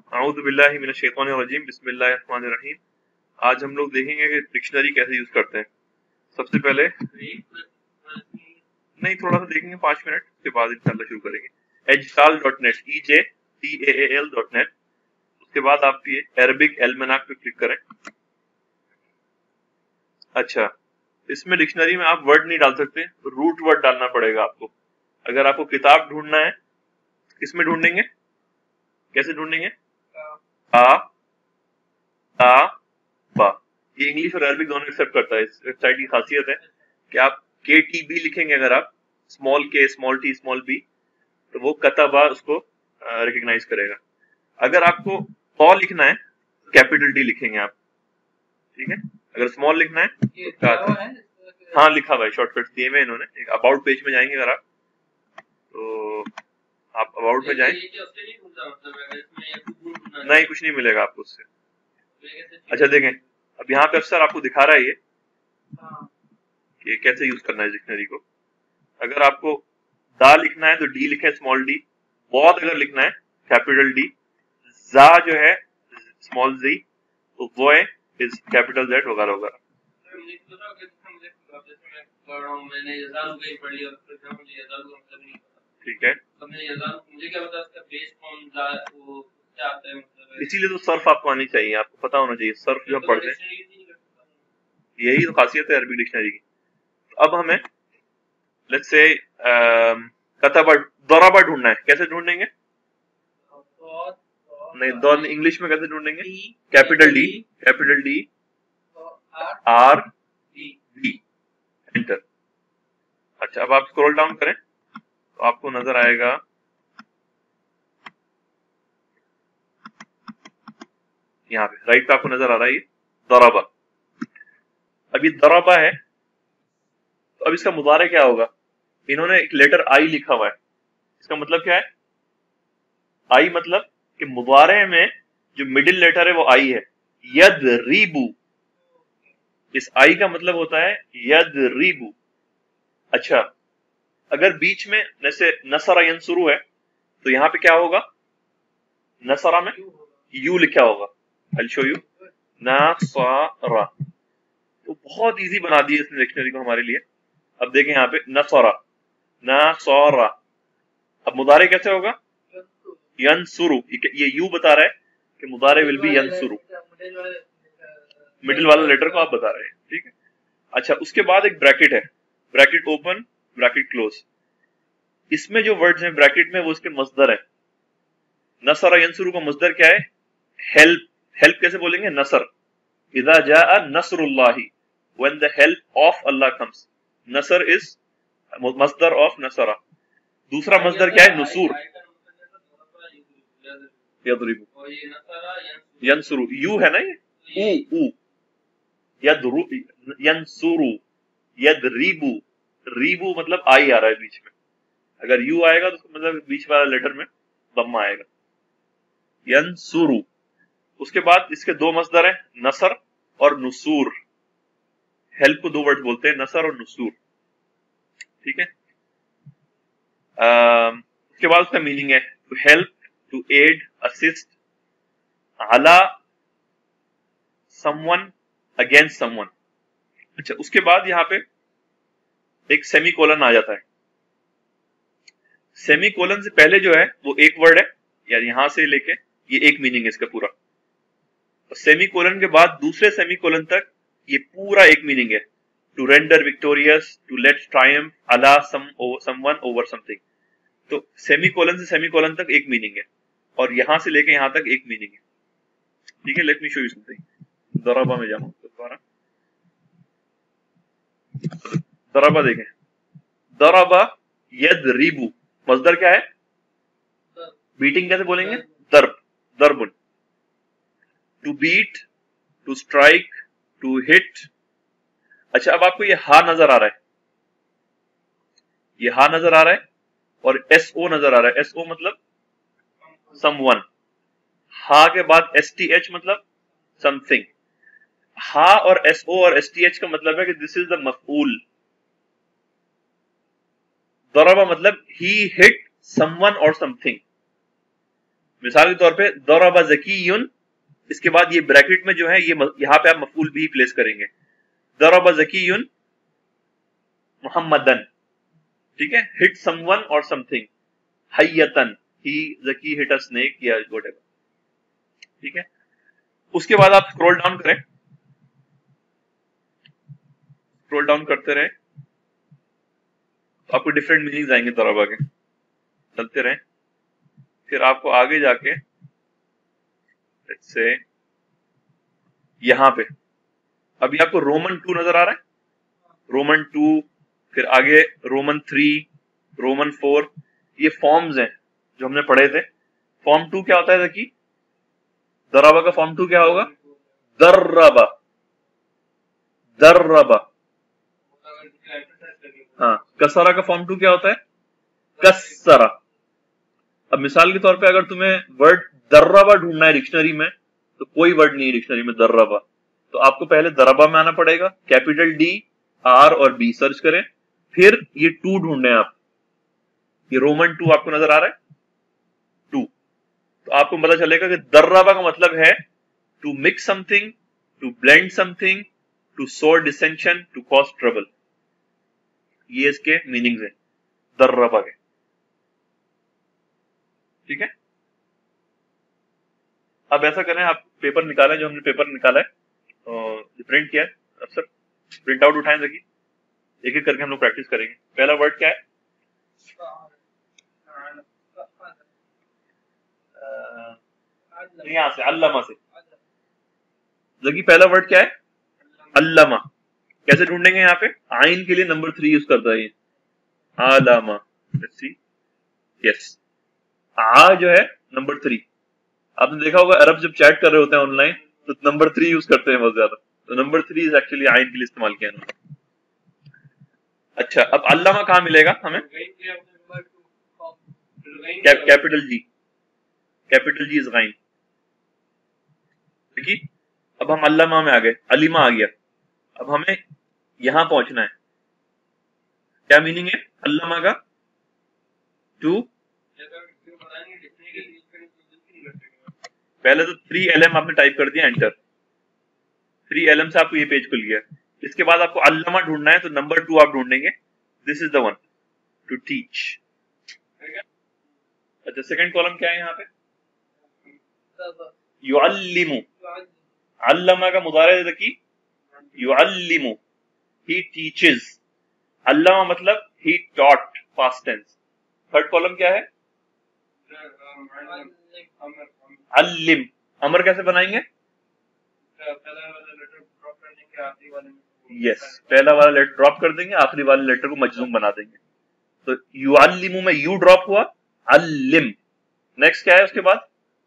अऊज़ु बिल्लाहि मिनश शैतानिर रजीम, बिस्मिल्लाहिर रहमानिर रहीम। आज हम लोग देखेंगे कि डिक्शनरी कैसे यूज करते हैं। सबसे पहले नहीं, थोड़ा सा देखेंगे 5 मिनट, उसके बाद इंशाल्लाह शुरू करेंगे। ejtal.net, EJTAAL.net। उसके बाद आप ये अरबिक एल्मनाक पे क्लिक करें। अच्छा, इसमें डिक्शनरी में आप वर्ड नहीं डाल सकते, रूट वर्ड डालना पड़ेगा आपको। अगर आपको किताब ढूंढना है, किसमें ढूंढेंगे, कैसे ढूंढेंगे? आ ता बा। ये इंग्लिश और अरबिक दोनों एक्सेप्ट करता है। इस वेबसाइट की खासियत है कि आप KTB लिखेंगे, अगर आप स्मॉल के स्मॉल टी स्मॉल बी, तो वो कतबा उसको रिकॉग्नाइज करेगा। अगर आपको तो लिखना है, कैपिटल टी लिखेंगे आप, ठीक है। अगर स्मॉल लिखना है तो हाँ लिखा हुआ है, शॉर्टकट दिए हुए इन्होंने। एक अबाउट पेज में जाएंगे अगर आप, तो आप अबाउट में जाएं, नहीं कुछ नहीं मिलेगा आपको उससे। अच्छा देखें, अब यहाँ पे अक्सर आपको दिखा रहा है ये कि कैसे यूज करना है डिक्शनरी को। अगर आपको दा लिखना है तो डी लिखे स्मॉल डी, बहुत अगर लिखना है कैपिटल डी, जा जो है स्मॉल जी, तो वो है इज कैपिटल जेड वगैरह वगैरह। ठीक है, इसीलिए तो सर्फ आपको आनी चाहिए, आपको पता होना चाहिए सर्फ जो हम पढ़ते हैं। यही तो खासियत है अरबी डिक्शनरी की। अब हमें लेट्स से कतबा दरबा ढूंढना है, कैसे ढूंढेंगे? नहीं, दो इंग्लिश में कैसे ढूंढेंगे? Capital D R B, enter. अच्छा, अब आप स्क्रॉल डाउन करें तो आपको नजर आएगा यहाँ पे राइट पे आपको नजर आ रहा है ये दरबा। अब ये दरबा है, तो अब इसका मुदारे क्या होगा? इन्होंने एक लेटर आई लिखा हुआ है, इसका मतलब क्या है? आई मतलब कि मुदारे में जो मिडिल लेटर है वो आई है, यदरीबू। इस आई का मतलब होता है यदरीबू। अच्छा, अगर बीच में जैसे नसरा यंसुरू है, तो यहाँ पे क्या होगा? नसरा में यू लिखा होगा। I'll show you, नसरा। तो बहुत इजी बना दिया इसने डिक्शनरी को हमारे लिए। अब देखें यहाँ पे नसरा, नसरा। अब मुदारे कैसे होगा? यंसुरु। ये यू बता रहा है कि मुदारे विल बी यंसुरु, मिडिल वाला लेटर को आप बता रहे हैं, ठीक है। अच्छा, उसके बाद एक ब्रैकेट है, ब्रैकेट ओपन ब्रैकेट क्लोज। इसमें जो वर्ड्स हैं ब्रैकेट में वो इसके मस्दर है। नसरा यंसुरु का मस्दर क्या है? हेल्प। हेल्प कैसे बोलेंगे? नसर। इज़ा जाअ नसरुल्लाहि, when the help of Allah comes. नसर इज मस्दर ऑफ नसरा। दूसरा मस्दर क्या है? नुसूर। यदरिबु, यंसुरु, यू है ना ये, ऊ यदरु, यंसुरु, यदरिबु। रीबू मतलब आई आ रहा है बीच में, अगर यू आएगा तो मतलब बीच वाला लेटर में दम्मा आएगा, यंसुरु। उसके बाद इसके दो मस्दर हैं, नसर और नुसूर। हेल्प को दो वर्ड बोलते हैं, नसर और नुसूर, ठीक है। उसके बाद उसका मीनिंग है to help, to aid, assist, अला समवन, अगेंस्ट समवन। अच्छा, उसके बाद यहाँ पे एक सेमी कोलन आ जाता है। सेमी कोलन से पहले जो है वो एक वर्ड है, यार यहां से लेके ये एक मीनिंग है इसका पूरा। सेमी कोलन के बाद दूसरे सेमी कोलन तक ये पूरा एक मीनिंग है, to render victorious, to let triumph, अला समवन ओवर समथिंग। तो सेमी कोलन से सेमी कोलन तक एक मीनिंग है, और यहां से लेके यहां तक एक मीनिंग है, ठीक है। Let me show you something. दरबा में जाऊं दोबारा, दरबा देखें, दरबा यदरिबु, मस्दर क्या है? बीटिंग कैसे बोलेंगे? दर्ब, दरबुन। To beat, to strike, to hit. अच्छा, अब आपको ये हा नजर आ रहा है, ये हा नजर आ रहा है, और SO नजर आ रहा है। SO मतलब समवन। हा के बाद STH मतलब समथिंग। हा और SO और STH का मतलब है कि दिस इज द मफऊल। दरबा मतलब ही हिट समवन और समथिंग। मिसाल के तौर पे दरबा ज़कीयुन, इसके बाद ये ब्रैकेट में जो है ये यहाँ पे आप मफूल भी प्लेस करेंगे, दरबा ज़कीयुन मुहम्मदन, ठीक है, हिट समवन और समथिंग, हयतन, ही ज़की हिट अ स्नेक या व्हाटएवर, ठीक है। उसके बाद आप स्क्रॉल डाउन करें, स्क्रॉल डाउन करते रहे तो आपको डिफरेंट मीनिंग्स आएंगे दरबा के, चलते रहे, फिर आपको आगे जाके से यहां पे अभी आपको रोमन 2 नजर आ रहा है, रोमन 2, फिर आगे रोमन 3, रोमन 4, ये फॉर्म्स हैं जो हमने पढ़े थे। फॉर्म 2 क्या होता है ज़की? दरबा का फॉर्म 2 क्या होगा? दर्रबा, दर्रबा। हाँ, कसरा का फॉर्म 2 क्या होता है? कसरा। अब मिसाल के तौर पे अगर तुम्हें वर्ड दर्रबा ढूंढना है डिक्शनरी में, तो कोई वर्ड नहीं है डिक्शनरी में दर्रबा, तो आपको पहले दरबा में आना पड़ेगा, कैपिटल डी आर और बी सर्च करें, फिर ये 2 ढूंढने हैं आप, ये रोमन 2 आपको नजर आ रहा है 2, तो आपको पता चलेगा कि दर्रबा का मतलब है to mix something, to blend something, to sow dissension, to cause trouble, ये इसके मीनिंग्स हैं दर्रबा के, ठीक है। अब ऐसा करें, आप पेपर निकालें, जो हमने पेपर निकाला है प्रिंट किया है, अक्सर प्रिंट आउट उठाएं, देखिए एक एक करके हम लोग प्रैक्टिस करेंगे। पहला वर्ड क्या है? यहाँ से अल्लामा से, देखिए पहला वर्ड क्या है? अल्लामा। कैसे ढूंढेंगे? यहाँ पे आइन के लिए नंबर 3 यूज करता है, आलामा, लेट्स सी, यस, आ जो है नंबर 3, आपने देखा होगा अरब जब चैट कर रहे होते हैं ऑनलाइन तो नंबर 3 यूज करते हैं बहुत ज्यादा, तो नंबर 3 इज एक्चुअली आइन के लिए इस्तेमाल किया उन्होंने। अच्छा, अब अल्लामा कहाँ मिलेगा हमें? Capital G, capital G is गाइन, ठीक है। अब हम अल्लामा में आ गए, अलीमा आ गया, अब हमें यहां पहुंचना है, क्या मीनिंग है अल्लामा का? टू, पहले तो 3LM आपने टाइप कर दिया, एंटर, 3LM से आपको ये पेज खुल गया, इसके बाद आपको अल्लामा ढूंढना है, तो नंबर 2 आप ढूंढेंगे, this is the one, to teach. अच्छा, सेकंड कॉलम क्या है यहाँ पे? युअल्लिमु, अल्लामा का मुदारे देखिए, युअल्लिमु, ही टीचेस, अल्लामा मतलब he taught, past tense. Third column क्या है? अल्लिम, अमर कैसे बनाएंगे? यस, पहला वाला लेटर ड्रॉप कर देंगे, आखिरी वाले लेटर को मजलूम बना देंगे, तो युअल्लिमु में यू ड्रॉप हुआ, अल्लिम। नेक्स्ट क्या है उसके बाद?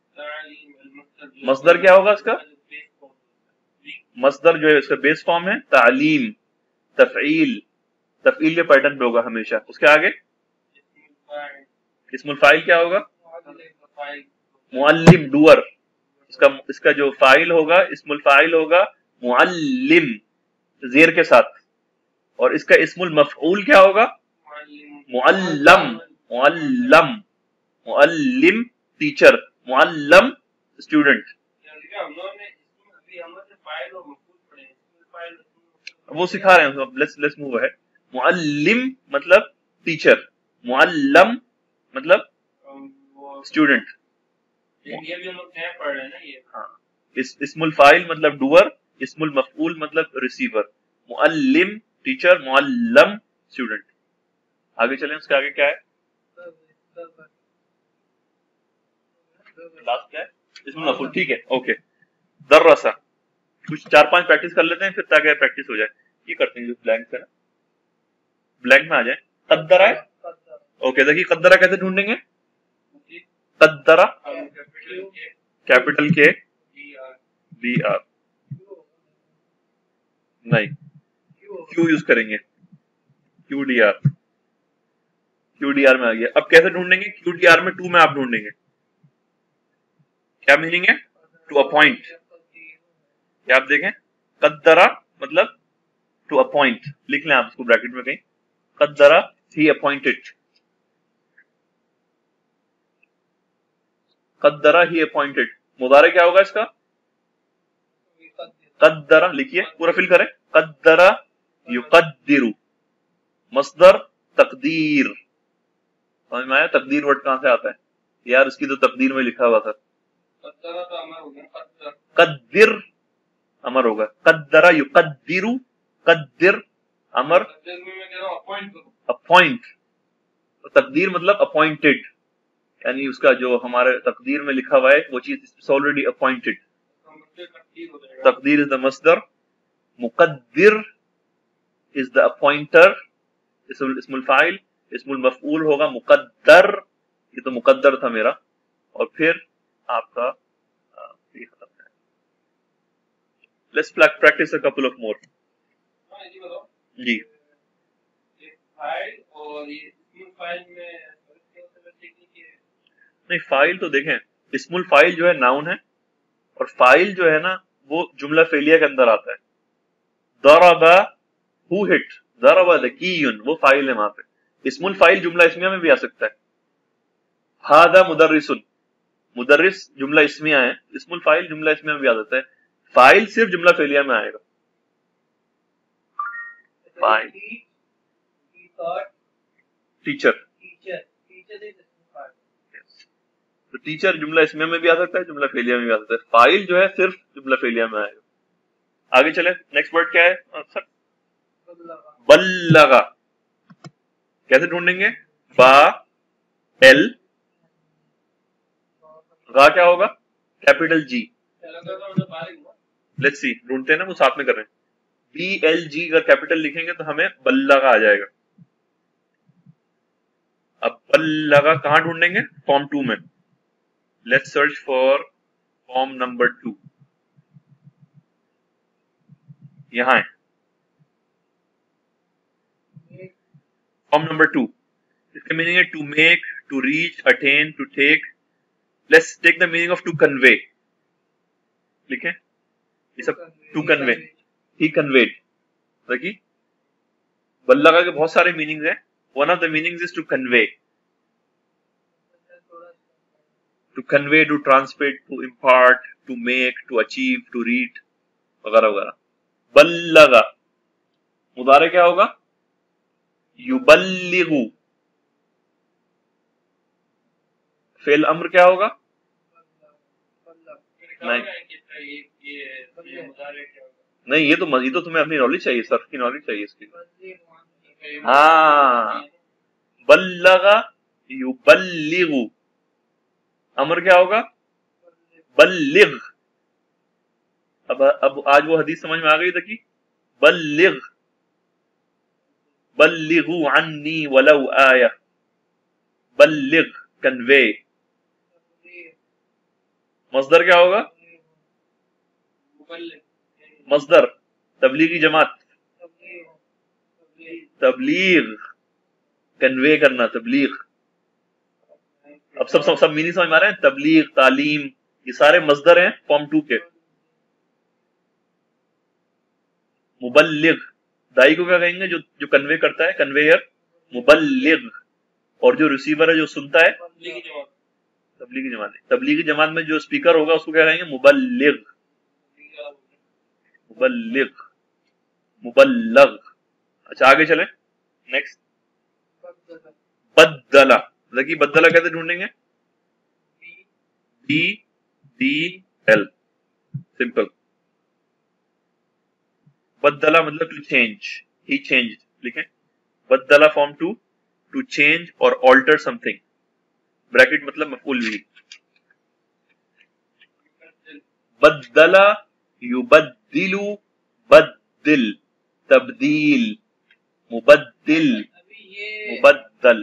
मसदर क्या होगा इसका? मसदर जो है इसका बेस फॉर्म है तालीम, तफईल, तफईल के पैटर्न पे होगा हमेशा। उसके आगे इस्मुल फाइल क्या होगा? मुअल्लिम, डूअर, इसका जो फाइल होगा, इस्मुल फाइल होगा मुअल्लिम जेर के साथ, और इसका इस्मुल मफऊल क्या होगा? मुअल्लम, मुअल्लम, मुअल्लिम टीचर, मुअल्लम स्टूडेंट। वो सिखा रहे हैं, लेट्स मूव अहेड। मुअल्लिम मतलब टीचर, मुअल्लम मतलब स्टूडेंट, ये भी हम लोग नया पढ़ रहे हैं ना ये। हाँ, इस्मुल फाइल मतलब डूअर, इस्मुल मफऊल मतलब रिसीवर, मुअल्लिम टीचर, मुअल्लम स्टूडेंट। आगे चलें, उसके आगे क्या है? लास्ट क्या है? इस्मुल मफऊल, ठीक है, ओके। दर्रसा, कुछ 4-5 प्रैक्टिस कर लेते हैं फिर ताकि प्रैक्टिस हो जाए। ये करते हैं जो ब्लैंक है ना, ब्लैंक में आ जाए। कद्दरा है, ओके, देखिए कद्दरा कैसे ढूंढेंगे? कद्दरा कैपिटल के बी आर, नहीं, क्यू यूज करेंगे, Q D R, Q D R में आ गया। अब कैसे ढूंढेंगे? क्यू डी आर में 2 में आप ढूंढेंगे, क्या मीनिंग है? टू अपॉइंट, क्या आप देखें, कद्दरा मतलब टू अपॉइंट, लिख लें आप इसको ब्रैकेट में कहीं, कद्दरा ही अपॉइंटेड, قدرہ ہی اپوائنٹڈ. مضارع کیا ہوگا اس کا؟ قدرہ. لکھیے پورا فل کریں. قدرہ یقدر. مصدر تقدیر. سمجھ میں آیا تقدیر ورڈ کہاں سے آتا ہے؟ یار اس کی تو تقدیر میں لکھا ہوا تھا. قدر امر ہوگا. قدرہ یقدر. قدر امر. اپوائنٹ. تقدیر مطلب اپوائنٹڈ، یعنی اس کا جو ہمارے تقدیر میں لکھا ہوا ہے وہ چیز آلریڈی اپوائنٹڈ. تقدیر از دا مصدر. مقدر از دا اپوائنٹر. اسم الفاعل. اسم المفعول ہوگا مقدر. یہ تو مقدر تھا میرا. اور پھر آپ کا let's practise a couple of more. جی نہیں، فائل تو دیکھیں اسم الفائل جو ہے ناؤن ہے، اور فائل جو ہے نا وہ جملہ فعلیہ کے اندر آتا ہے. ضرب ہو ہٹ. ضرب ذکیٌ وہ فائل ہے وہاں پہ. اسم الفائل جملہ اسمیہ میں بھی آ سکتا ہے. ھذا مدرس. مدرس جملہ اسمیہ ہے. اسم الفائل جملہ اسمیہ میں بھی آ سکتا ہے. فائل صرف جملہ فعلیہ میں آئے گا. فائل ٹیچر. تو ٹیچر جملہ اسمیہ میں بھی آ سکتا ہے، جملہ فعلیہ میں بھی آ سکتا ہے. فائل جو ہے صرف جملہ فعلیہ میں آئے گا. آگے چلیں. نیکسٹ ورڈ کیا ہے سر؟ بلغ. کیسے ڈھونڈیں گے؟ با ایل غا کیا ہوگا؟ Capital G. لیٹس سی ڈھونڈتے ہیں نا وہ ساتھ میں کر رہے ہیں. بی ایل جی اگر کیپیٹل لکھیں گے تو ہمیں بلغ آ جائے گا. اب بلغ کہاں ڈھونڈیں گے؟ فارم 2 میں. Let's search for form number 2. یہاں ہے فارم نمبر 2. اس کا میننگ ہے to make, to reach, attain, to take. Let's take the meaning of to convey. لکھیں یہ سب. To convey. He conveyed. دیکھیے بلغ کے بہت سارے میننگز ہیں. One of the meanings is to convey. To convey, to transmit, to impart, to make, to achieve, to read وغیرہ وغیرہ. بلغ. مضارع کیا ہوگا؟ یبلغ. فعل امر کیا ہوگا؟ نہیں یہ تو تمہیں اپنی نالج چاہیے، صرف کی نالج چاہیے اس کی. ہاں بلغ یبلغ. امر کیا ہوگا؟ بلغ. اب آج وہ حدیث سمجھ میں آ گئی تھا کہ بلغ بلغوا عنی ولو آیہ. بلغ کنوے. مصدر کیا ہوگا؟ مصدر تبلیغی جماعت. تبلیغ کنوے کرنا. تبلیغ. اب سب میننگ سمجھ میں آ رہے ہیں؟ تبلیغ، تعلیم، یہ سارے مصدر ہیں فارم 2 کے. مبلغ دائی کو کیا کہیں گے؟ جو کنوے کرتا ہے، کنویئر. مبلغ. اور جو ریسیور ہے، جو سنتا ہے، تبلیغی جماعت. تبلیغی جماعت میں جو اسپیکر ہوگا اس کو کیا کہیں گے؟ مبلغ. مبلغ مبلغ. اچھا آگے چلیں. نیکسٹ بدلہ. دیکھیے بدلہ کیسے ڈھونڈیں گے؟ B D L. سمپل. بدلہ مطلب ٹو چینج. He change. لکھیں بدلہ فارم 2 ٹو چینج اور آلٹر سم تھنگ. بریکٹ مطلب مفعول بھی. بدلہ یبدل. بدل. تبدیل. مبدل. مبدل.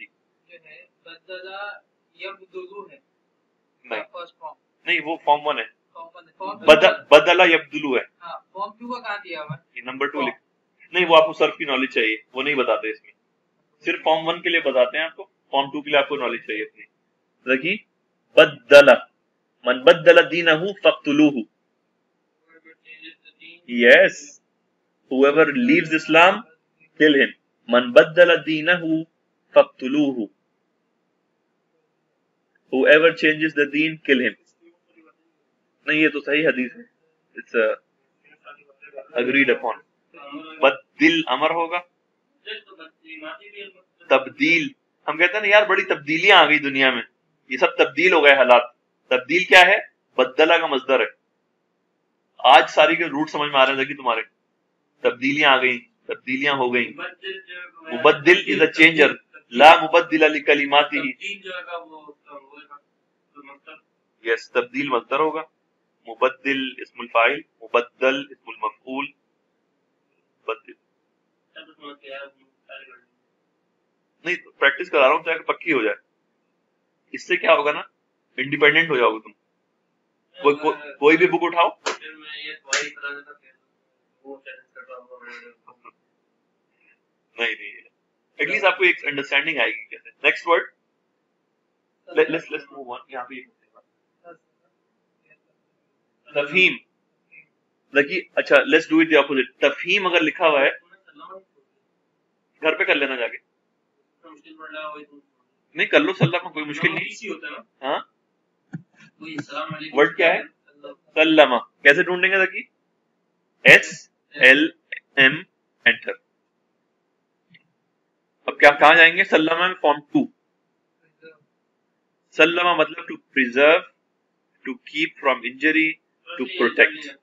نہیں وہ فارم 1 ہے. بدلہ یبدلو ہے. نمبر 2 لکھ. نہیں وہ آپ کو صرف کی نالج چاہیے، وہ نہیں بتاتے اس میں. صرف فارم 1 کے لیے بتاتے ہیں آپ کو. فارم 2 کے لیے آپ کو نالج چاہیے اپنی. دیکھیے بدلہ. من بدل دینہ فاقتلوہ. Yes. Whoever leaves Islam, kill him. من بدل دینہ فاقتلوہ. whoever changes the deen kill him. نہیں یہ تو صحیح حدیث ہے, it's agreed upon. بدل امر ہوگا, تبدیل ہم کہتے ہیں نا یار بڑی تبدیلیاں آ گئی دنیا میں, یہ سب تبدیل ہو گئے حالات. تبدیل کیا ہے؟ بدلہ کا مصدر ہے. آج ساری کے روٹ سمجھ میں آ رہے ہیں کہ تمہارے تبدیلیاں آ گئی, تبدیلیاں ہو گئی. مبدل از اے چینجر, لا مبدل لکلماتہ. یس تبدیل مصدر ہوگا, مبدل اسم الفاعل, مبدل اسم المفعول. مبدل نہیں پریکٹس کرا رہا ہوں تاکہ پکی ہو جائے. اس سے کیا ہوگا نا, انڈیپینڈنٹ ہو جاؤ گے تم. کوئی بھی بک اٹھاؤ, نہیں ایٹ لیسٹ آپ کو ایک انڈرسٹینڈنگ آئے گی کیسے. Next word, let's move on. یہاں پہ تفہیم, دیکھیے اچھا let's do it the opposite. تفہیم اگر لکھا ہوا ہے, گھر پہ کر لینا جا کے, نہیں کر لو سلام میں, کوئی مشکل نہیں. ہاں ورڈ کیا ہے؟ سلمہ. کیسے ڈھونڈیں گے دیکھیے, SLM انٹر. اب کیا کہاں جائیں گے؟ سلمہ میں فارم 2. سلمہ مطلب to preserve, to keep from injury, to protect.